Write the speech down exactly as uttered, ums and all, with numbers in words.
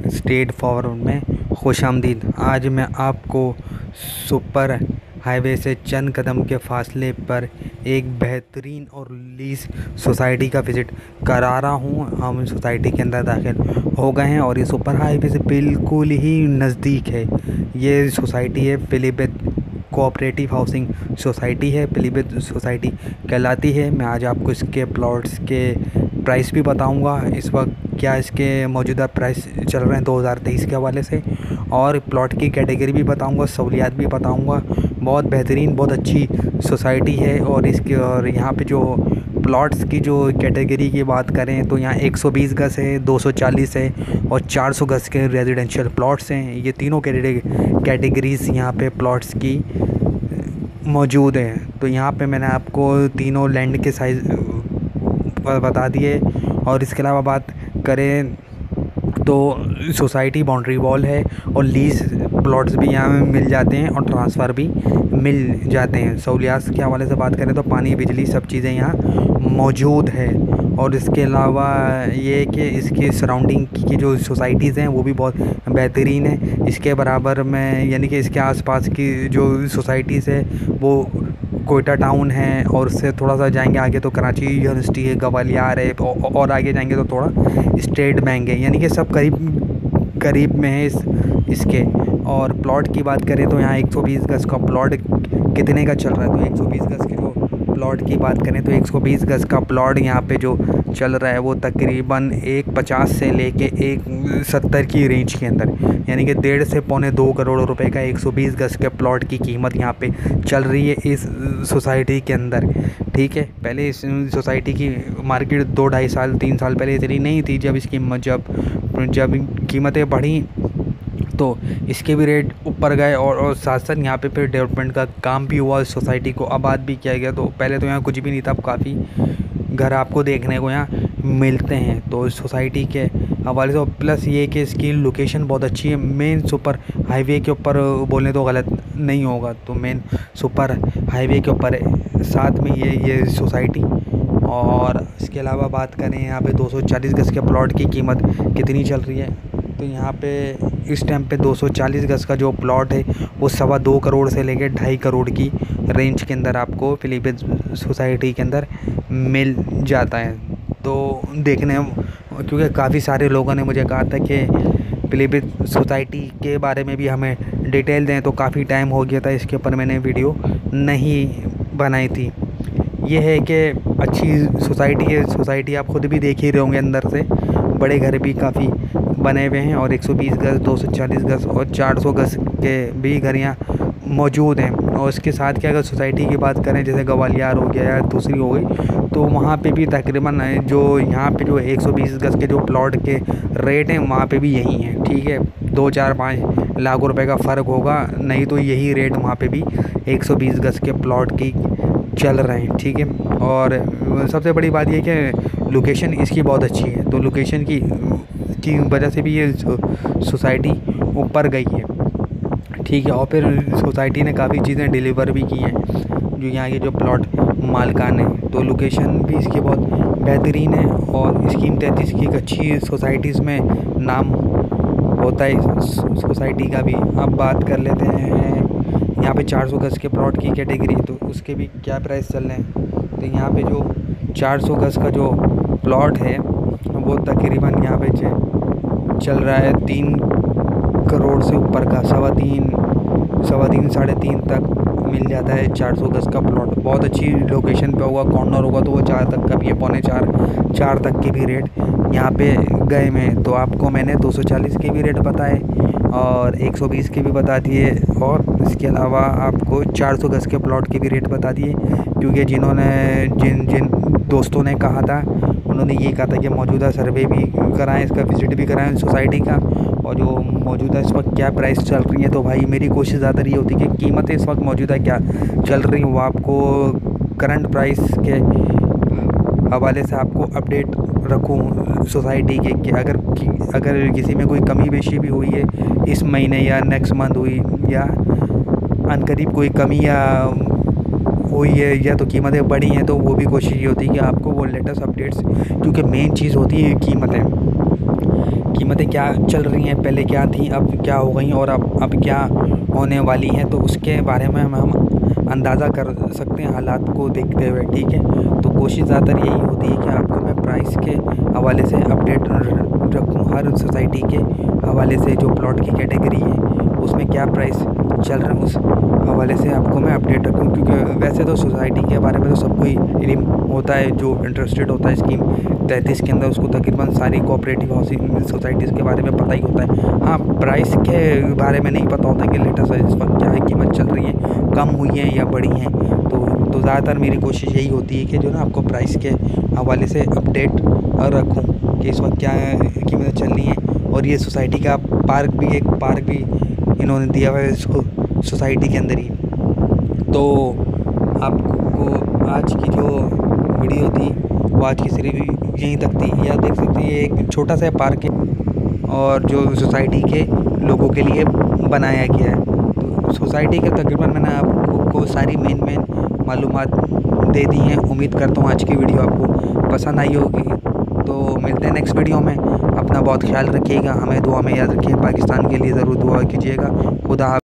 Straight forward में खुशामदीद। आज मैं आपको सुपर हाईवे से चंद कदम के फासले पर एक बेहतरीन और लीज सोसाइटी का विज़िट करा रहा हूँ। हम सोसाइटी के अंदर दाखिल हो गए हैं और ये सुपर हाईवे से बिल्कुल ही नज़दीक है। ये सोसाइटी है फिलिपित कोऑपरेटिव हाउसिंग सोसाइटी है, फिलिपित सोसाइटी कहलाती है। मैं आज आपको इसके प्लॉट्स के प्राइस भी बताऊंगा, इस वक्त क्या इसके मौजूदा प्राइस चल रहे हैं दो हज़ार तेईस के हवाले से, और प्लॉट की कैटेगरी भी बताऊंगा, सहूलियात भी बताऊंगा। बहुत बेहतरीन, बहुत अच्छी सोसाइटी है। और इसके और यहाँ पे जो प्लॉट्स की जो कैटेगरी की बात करें तो यहाँ एक सौ बीस गज़ है, दो सौ चालीस है और चार सौ गज़ के रेजिडेंशियल प्लॉट्स हैं। ये तीनों कैटेगरीज़ यहाँ पे प्लॉट्स की मौजूद हैं। तो यहाँ पे मैंने आपको तीनों लैंड के साइज़ बता दिए। और इसके अलावा बात करें तो सोसाइटी बाउंड्री वॉल है और लीज प्लॉट्स भी यहाँ में मिल जाते हैं और ट्रांसफ़र भी मिल जाते हैं। सहूलियात के हवाले से बात करें तो पानी, बिजली, सब चीज़ें यहाँ मौजूद है। और इसके अलावा ये कि इसकी सराउंडिंग की जो सोसाइटीज़ हैं वो भी बहुत बेहतरीन है। इसके बराबर में यानी कि इसके आसपास की जो सोसाइटीज़ है वो कोयटा टाउन है, और उससे थोड़ा सा जाएंगे आगे तो कराची यूनिवर्सिटी है, ग्वालियर है, और आगे जाएंगे तो थोड़ा स्टेट बैंक है। यानी कि सब करीब करीब में है इस इसके। और प्लॉट की बात करें तो यहाँ एक सौ बीस गज़ का प्लॉट कितने का चल रहा है, तो एक सौ बीस गज़ के जो प्लॉट की बात करें तो एक सौ बीस गज़ का प्लॉट यहाँ पे जो चल रहा है वो तकरीबन एक पचास से लेके एक सत्तर की रेंज के अंदर, यानी कि डेढ़ से पौने दो करोड़ रुपए का एक सौ बीस गज़ के प्लॉट की कीमत यहाँ पे चल रही है इस सोसाइटी के अंदर। ठीक है, पहले इस सोसाइटी की मार्केट दो ढाई साल तीन साल पहले इतनी नहीं थी। जब इसकी जब जब कीमतें बढ़ी तो इसके भी रेट ऊपर गए, और, और साथ साथ यहाँ पे फिर डेवलपमेंट का काम भी हुआ, सोसाइटी को आबाद भी किया गया। तो पहले तो यहाँ कुछ भी नहीं था, अब काफ़ी घर आपको देखने को यहाँ मिलते हैं। तो सोसाइटी के हवाले से प्लस ये कि इसकी लोकेशन बहुत अच्छी है, मेन सुपर हाईवे के ऊपर बोलने तो गलत नहीं होगा, तो मेन सुपर हाईवे के ऊपर है साथ में ये ये सोसाइटी। और इसके अलावा बात करें यहाँ पे दो सौ चालीस गज़ के प्लॉट की कीमत कितनी चल रही है, तो यहाँ पे इस टाइम पे दो सौ चालीस गज़ का जो प्लॉट है वो सवा दो करोड़ से लेकर ढाई करोड़ की रेंज के अंदर आपको फिलिपित सोसाइटी के अंदर मिल जाता है। तो देखने, क्योंकि काफ़ी सारे लोगों ने मुझे कहा था कि फिलिपित सोसाइटी के बारे में भी हमें डिटेल दें, तो काफ़ी टाइम हो गया था इसके ऊपर मैंने वीडियो नहीं बनाई थी। ये है कि अच्छी सोसाइटी है, सोसाइटी आप खुद भी देख ही रहे होंगे, अंदर से बड़े घर भी काफ़ी बने हुए हैं और एक सौ बीस गज़, दो सौ चालीस गज़ और चार सौ गज़ के भी घर यहाँ मौजूद हैं। और इसके साथ क्या, अगर सोसाइटी की बात करें जैसे ग्वालियर हो गया या दूसरी हो गई, तो वहाँ पे भी तकरीबन जो यहाँ पे जो एक सौ बीस गज़ के जो प्लॉट के रेट हैं वहाँ पे भी यही हैं। ठीक है, दो चार पाँच लाख रुपए का फ़र्क होगा, नहीं तो यही रेट वहाँ पे भी एक सौ बीस गज़ के प्लॉट की चल रहे हैं। ठीक है, और सबसे बड़ी बात यह कि लोकेशन इसकी बहुत अच्छी है, तो लोकेशन की की वजह से भी ये सोसाइटी ऊपर गई है। ठीक है, और फिर सोसाइटी ने काफ़ी चीज़ें डिलीवर भी की हैं जो यहाँ के जो प्लॉट मालिकान हैं, तो लोकेशन भी इसकी बहुत बेहतरीन है। और स्कीम तहत इसकी एक अच्छी सोसाइटीज़ में नाम होता है सोसाइटी का भी। अब बात कर लेते हैं यहाँ पे चार सौ गज़ के प्लॉट की कैटेगरी, तो उसके भी क्या प्राइस चल रहे हैं। तो यहाँ पे जो चार सौ गज़ का जो प्लॉट है वो तकरीबन यहाँ पे चल रहा है तीन करोड़ से ऊपर का, सवा तीन सवा तीन साढ़े तीन तक मिल जाता है चार सौ गज़ का प्लॉट। बहुत अच्छी लोकेशन पे होगा, कॉर्नर होगा तो वो चार तक का भी है, पौने चार चार तक के भी रेट यहाँ पे गए में। तो आपको मैंने दो सौ चालीस के भी रेट बताए और एक सौ बीस के भी बता दिए, और इसके अलावा आपको चार सौ गज़ के प्लॉट के भी रेट बता दिए, क्योंकि जिन्होंने जिन जिन दोस्तों ने कहा था उन्होंने ये कहा था कि मौजूदा सर्वे भी कराएं, इसका विज़िट भी कराएं सोसाइटी का, और जो मौजूदा इस वक्त क्या प्राइस चल रही है। तो भाई मेरी कोशिश ज़्यादा ये होती है कि कीमतें इस वक्त मौजूदा क्या चल रही हैं वो आपको करंट प्राइस के हवाले से आपको अपडेट रखूँ सोसाइटी के, कि अगर कि, अगर किसी में कोई कमी बेशी भी हुई है इस महीने या नेक्स्ट मंथ हुई, या अनकरीब कोई कमी या हुई है या तो कीमतें बढ़ी हैं, तो वो भी कोशिश ये होती है कि आपको वो लेटेस्ट अपडेट्स, क्योंकि मेन चीज़ होती है कीमतें कीमतें क्या चल रही हैं, पहले क्या थी, अब क्या हो गई और अब अब क्या होने वाली हैं, तो उसके बारे में हम हम अंदाज़ा कर सकते हैं हालात को देखते हुए। ठीक है, तो कोशिश ज़्यादातर यही होती है कि आपको मैं प्राइस के हवाले से अपडेट रखूँ। हर सोसाइटी के हवाले से जो प्लॉट की कैटेगरी है उसमें क्या प्राइस चल रहा है उस हवाले से आपको मैं अपडेट रखूँ, क्योंकि वैसे तो सोसाइटी के बारे में तो सबको ही इल्म होता है, जो इंटरेस्टेड होता है स्कीम तैंतीस के अंदर उसको तकरीबन सारी कोऑपरेटिव हाउसिंग सोसाइटीज़ के बारे में पता ही होता है। हाँ, प्राइस के बारे में नहीं पता होता कि लेटेस्ट इस वक्त क्या है, कीमत चल रही है, कम हुई है या बढ़ी हैं। तो तो ज़्यादातर मेरी कोशिश यही होती है कि जो ना आपको प्राइस के हवाले से अपडेट रखूँ कि इस वक्त क्या कीमतें चल रही हैं। और ये सोसाइटी का पार्क भी, एक पार्क भी इन्होंने दिया हुआ है इसको सोसाइटी के अंदर ही। तो आपको आज की जो वीडियो थी वो आज की सिर्फ यहीं तक थी। या देख सकते हैं ये एक छोटा सा पार्क है और जो सोसाइटी के लोगों के लिए बनाया गया है। तो सोसाइटी के तकरीबन मैंने आपको को सारी मेन मेन मालूमात दे दी हैं। उम्मीद करता हूँ आज की वीडियो आपको पसंद आई होगी। तो मिलते हैं नेक्स्ट वीडियो में। अपना बहुत ख्याल रखिएगा, हमें दुआ में याद रखिए, पाकिस्तान के लिए ज़रूर दुआ कीजिएगा। खुदा